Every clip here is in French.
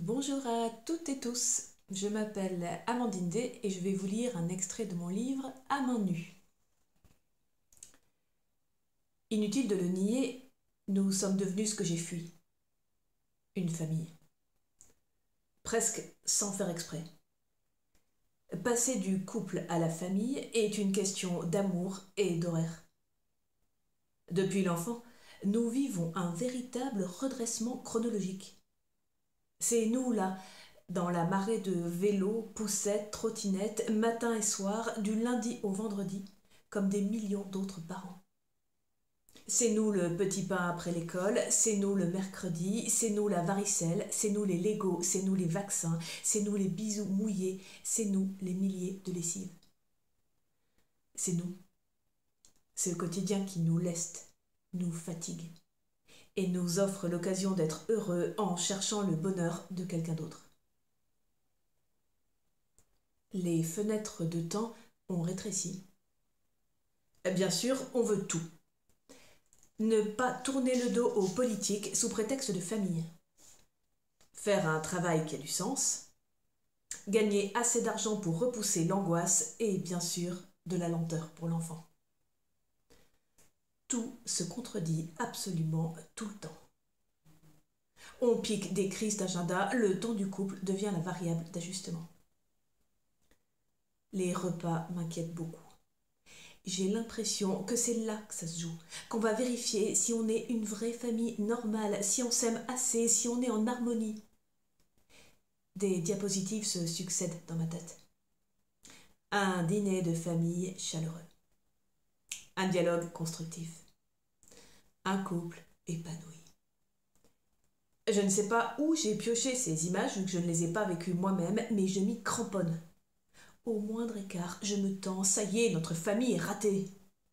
Bonjour à toutes et tous, je m'appelle Amandine D et je vais vous lire un extrait de mon livre À main nue. Inutile de le nier, nous sommes devenus ce que j'ai fui. Une famille. Presque sans faire exprès. Passer du couple à la famille est une question d'amour et d'horaire. Depuis l'enfant, nous vivons un véritable redressement chronologique. C'est nous là, dans la marée de vélos, poussettes, trottinettes, matin et soir, du lundi au vendredi, comme des millions d'autres parents. C'est nous le petit pain après l'école, c'est nous le mercredi, c'est nous la varicelle, c'est nous les Legos, c'est nous les vaccins, c'est nous les bisous mouillés, c'est nous les milliers de lessives. C'est nous. C'est le quotidien qui nous leste, nous fatigue, et nous offre l'occasion d'être heureux en cherchant le bonheur de quelqu'un d'autre. Les fenêtres de temps ont rétréci. Bien sûr, on veut tout. Ne pas tourner le dos aux politiques sous prétexte de famille. Faire un travail qui a du sens. Gagner assez d'argent pour repousser l'angoisse et, bien sûr, de la lenteur pour l'enfant. Tout se contredit absolument tout le temps. On pique des crises d'agenda, le temps du couple devient la variable d'ajustement. Les repas m'inquiètent beaucoup. J'ai l'impression que c'est là que ça se joue, qu'on va vérifier si on est une vraie famille normale, si on s'aime assez, si on est en harmonie. Des diapositives se succèdent dans ma tête. Un dîner de famille chaleureux. Un dialogue constructif. Un couple épanoui. Je ne sais pas où j'ai pioché ces images, vu que je ne les ai pas vécues moi-même, mais je m'y cramponne. Au moindre écart, je me tends, ça y est, notre famille est ratée.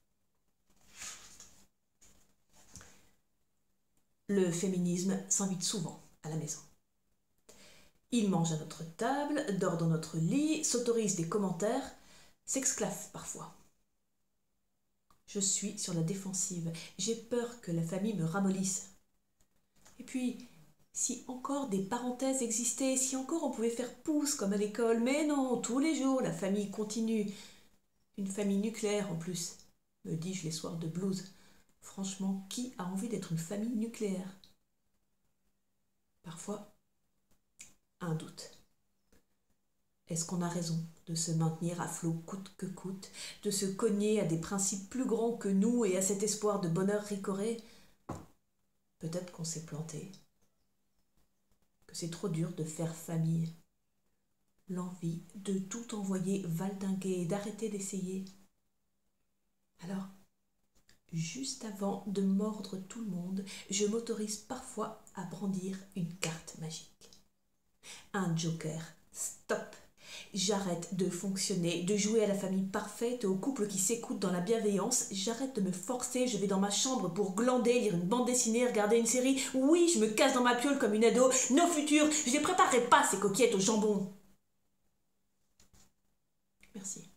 Le féminisme s'invite souvent à la maison. Il mange à notre table, dort dans notre lit, s'autorise des commentaires, s'exclave parfois. Je suis sur la défensive, j'ai peur que la famille me ramollisse. Et puis, si encore des parenthèses existaient, si encore on pouvait faire pouce comme à l'école, mais non, tous les jours la famille continue. Une famille nucléaire en plus, me dis-je les soirs de blues. Franchement, qui a envie d'être une famille nucléaire? Parfois, un doute. Est-ce qu'on a raison de se maintenir à flot coûte que coûte, de se cogner à des principes plus grands que nous et à cet espoir de bonheur ricoré? Peut-être qu'on s'est planté, que c'est trop dur de faire famille. L'envie de tout envoyer valdinguer et d'arrêter d'essayer. Alors, juste avant de mordre tout le monde, je m'autorise parfois à brandir une carte magique. Un joker. Stop! J'arrête de fonctionner, de jouer à la famille parfaite, au couple qui s'écoute dans la bienveillance. J'arrête de me forcer, je vais dans ma chambre pour glander, lire une bande dessinée, regarder une série. Oui, je me casse dans ma piole comme une ado. Nos futurs, je les préparerai pas ces coquillettes au jambon. Merci.